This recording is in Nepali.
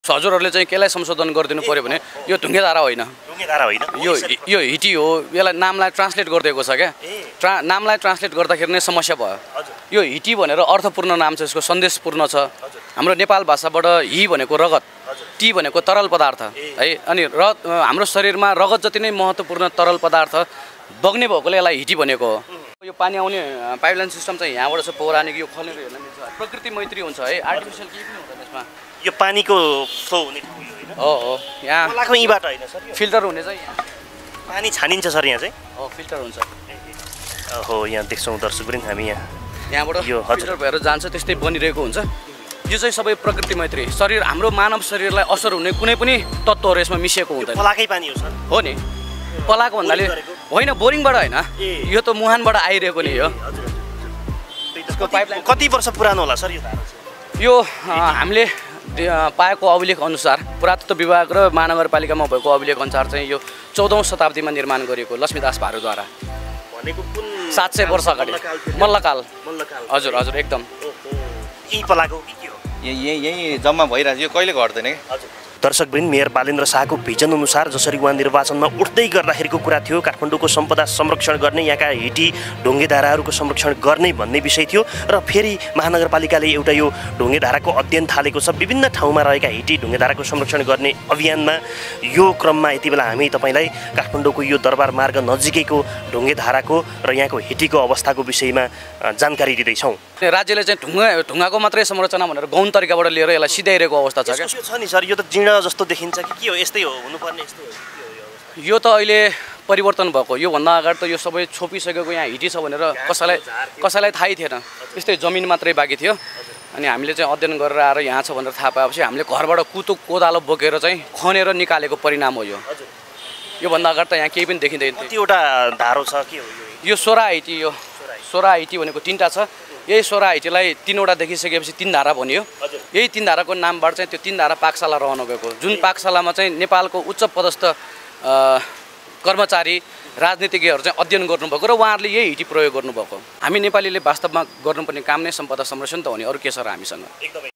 हजुरहरूले चाहिँ केलाई संशोधन गरिदिनु पर्यो भने यो ढुङ्गेधारा होइन, यो हिटी हो। यसलाई नामलाई ट्रान्सलेट गरिदिएको छ क्या। नामलाई ट्रान्सलेट गर्दाखेरि नै समस्या भयो। यो हिटी भनेर अर्थपूर्ण नाम छ, यसको सन्देशपूर्ण छ। हाम्रो नेपाल भाषाबाट हि भनेको रगत, टी भनेको तरल पदार्थ है। अनि हाम्रो शरीरमा रगत जति नै महत्त्वपूर्ण तरल पदार्थ बग्ने भएकोले यसलाई हिटी भनेको हो। यो पानी आउने पाइपलाइन सिस्टम चाहिँ यहाँबाट छ, पौराणिक यो खनेर हेर्न मिल्छ। प्रकृति मैत्री हुन्छ है, आर्टिफिसियल केही पनि हुँदैन यसमा। यो पानीको फ्लो हुने ठाउँ यो होइन? हो, यहाँ खोलाको यहीँबाट होइन सर? फिल्टर हुने चाहिँ यहाँ पानी छानिन्छ सर यहाँ चाहिँ? हो, फिल्टर हुन्छ। हो, यहाँ देख्छौँ दर्शकवृन्द हामी यहाँबाट यो फिल्टर भएर जान्छ, त्यस्तै बनिरहेको हुन्छ। यो चाहिँ सबै प्रकृति मैत्री। शरीर, हाम्रो मानव शरीरलाई असर हुने कुनै पनि तत्त्वहरू यसमा मिसिएको हुँदैन। खोलाकै पानी हो सर? हो नि, खोलाको भन्नाले होइन, बोरिङबाट होइन, यो त मुहानबाट आइरहेको नि हो। त्यसको पाइपलाइन कति वर्ष पुरानो होला सर यो? हामीले पाएको अभिलेख अनुसार, पुरातत्व विभाग र महानगरपालिकामा भएको अभिलेख अनुसार चाहिँ यो 14औं शताब्दीमा निर्माण गरिएको लक्ष्मीदास भारुद्वारा। भनेको कुन 700 वर्ष अगाडि मल्लकाल। हजुर हजुर, एकदम यही पलाको हो कि के हो? यही जम्मा भइरहेछ, यो कहिले घट्दैन कि? हजुर। दर्शकवृन्द, मेयर बालेन्द्र शाहको भिजन अनुसार जसरी उहाँ निर्वाचनमा उठ्दै गर्दाखेरिको कुरा थियो काठमाडौँको सम्पदा संरक्षण गर्ने, यहाँका हिटी ढुङ्गेधाराहरूको संरक्षण गर्ने भन्ने विषय थियो। र फेरि महानगरपालिकाले एउटा यो ढुङ्गेधाराको अध्ययन थालेको छ। विभिन्न ठाउँमा रहेका हिटी ढुङ्गेधाराको संरक्षण गर्ने अभियानमा यो क्रममा यति बेला हामी तपाईँलाई काठमाडौँको यो दरबार मार्ग नजिकैको ढुङ्गेधाराको र यहाँको हिटीको अवस्थाको विषयमा जानकारी दिँदैछौँ। राज्यले चाहिँ ढुङ्गाको मात्रै संरचना भनेर गौण तरिकाबाट लिएर यसलाई सिधाइरहेको अवस्था छ क्या। छ नि सर, यो त जीर्ण जस्तो देखिन्छ कि के हो? यस्तै हो हुनुपर्ने? यस्तै हो यो त अहिले परिवर्तन भएको। योभन्दा अगाडि त यो सबै छोपिसकेको यहाँ हिटी छ भनेर कसैलाई थाहै थिएन। यस्तै जमिन मात्रै बाँकी थियो। अनि हामीले चाहिँ अध्ययन गरेर आएर यहाँ छ भनेर थाहा पाएपछि हामीले घरबाट कोदालो बोकेर चाहिँ खनेर निकालेको परिणाम हो यो। योभन्दा अगाडि त यहाँ केही पनि देखिँदैन। कतिवटा धारो छ के हो यो? 16 हिटी। यो 16 हिटी भनेको 3टा छ। यही 16 हिटीलाई 3वटा देखिसकेपछि 3 धारा बनियो। यही 3 धाराको नामबाट चाहिँ त्यो 3 धारा पाकशाला रहन गएको, जुन पाकशालामा चाहिँ नेपालको उच्च पदस्थ कर्मचारी राजनीतिज्ञहरू चाहिँ अध्ययन गर्नुभएको र उहाँहरूले यही हिटी प्रयोग गर्नुभएको। हामी नेपालीले वास्तवमा गर्नुपर्ने काम नै सम्पदा संरक्षण त हो नि, अरू के छ र हामीसँग?